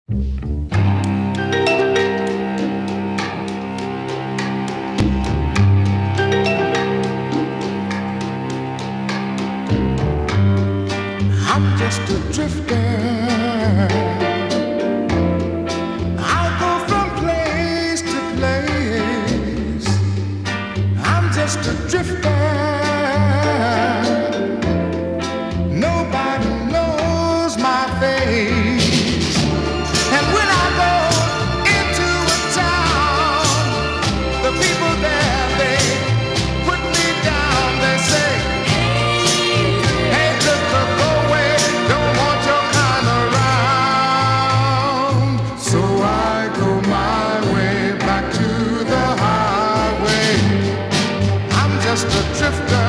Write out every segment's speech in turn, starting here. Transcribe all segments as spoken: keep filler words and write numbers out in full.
I'm just a drifter. I'll go from place to place. I'm just a drifter. Nobody knows my face. And when I go into a town, the people there, they put me down. They say, hey, look, look, go away. Don't want your kind around. So I go my way back to the highway. I'm just a drifter.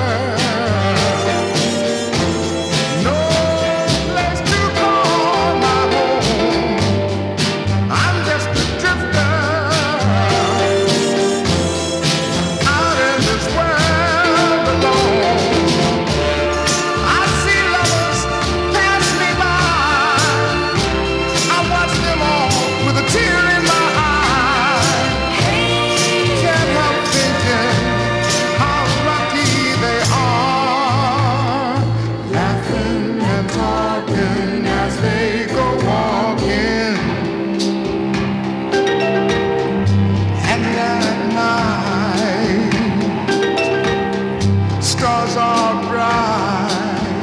Stars are bright.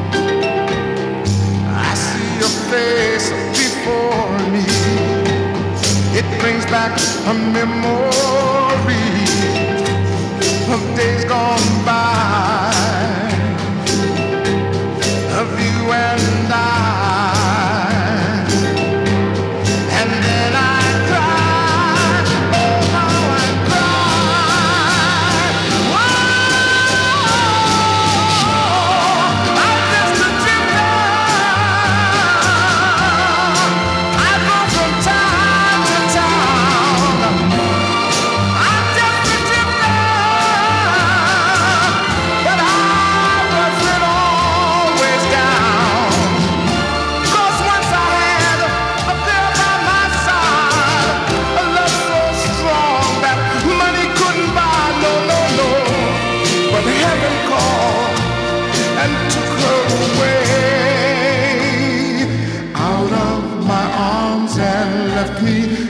I see your face before me. It brings back a memory of days gone by, of you and I. And then I cry, oh how I cry. Whoa, I'm just a drifter. I go from town to town. I'm just a drifter, but I wasn't always down. 'Cause once I had a girl by my side, a love so strong that money couldn't buy, no, no, no. But heaven called and took her away out of my arms and left me